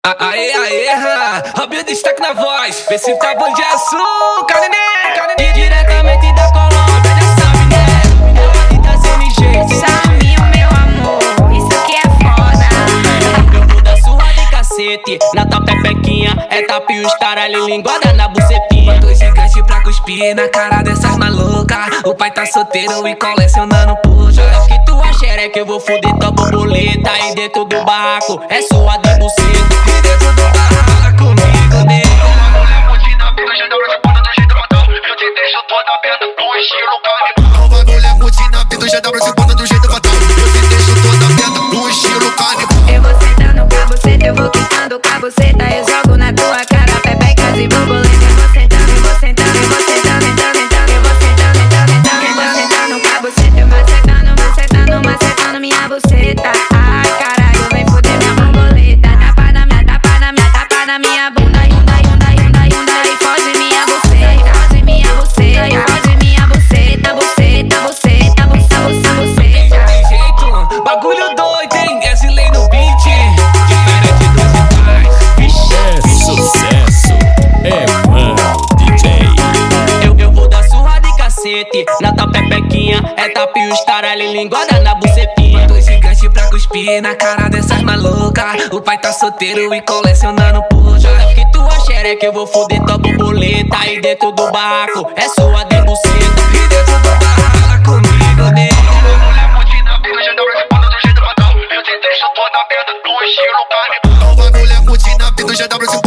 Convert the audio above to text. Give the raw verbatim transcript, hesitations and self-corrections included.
Aê, aê, Robinho destaque na voz. Vê se tá bom de açúcar, neném. Diretamente da Colômbia, já sabe, né? Ela tá sem jeito. Saminho, meu amor, isso aqui é foda. Eu vou dar surra de cacete na tua pepequinha. É tapa e os taralho linguada na bucetinha. Dois gigantes pra cuspir na cara dessas malucas. O pai tá solteiro e colecionando puxa. Que tua xereca eu vou foder tua borboleta. E dentro do barraco é sua de buceta. E dentro do barraco comigo, nego. O bagulho é curtindo a vida, já dá pra se bota do jeito fatal. Eu te deixo toda aberta no estilo canibal. Eu vou sentando com a buceta, eu vou quicando com a buceta. Eu jogo na tua cara, pepecas e borboleta. Eu vou sentando, eu vou sentando, eu vou sentando, sentando, sentando. Eu vou sentando, sentando, sentando. Eu vou sentando com a buceta. Eu vou sentando, macetando, macetando minha buceta. Ai, caralho, vem foder minha borboleta. Tapa na minha, tapa na minha, tapa na minha bunda. Yunda, yunda, yunda, yunda. E foge minha buceta, foge minha buceta. E foge minha buceta, buceta, buceta, buceta, buceta, buceta. Tem jeito, bagulho doido, hein? É Zilei no beat, diferente dos demais. Vixe, É sucesso, é mano D J. eu, eu vou dar surra de cacete na tua pepequinha. É tapa e os taralho linguada na bucetinha. Dois gigantes pra cuspir na cara dessas malucas. O pai tá solteiro e colecionando puxa. Que tua xereca eu vou foder tua borboleta. E dentro do barraco é sua de buceta. E dentro do barraco comigo, nego. O bagulho é curtindo a vida, já dá pra se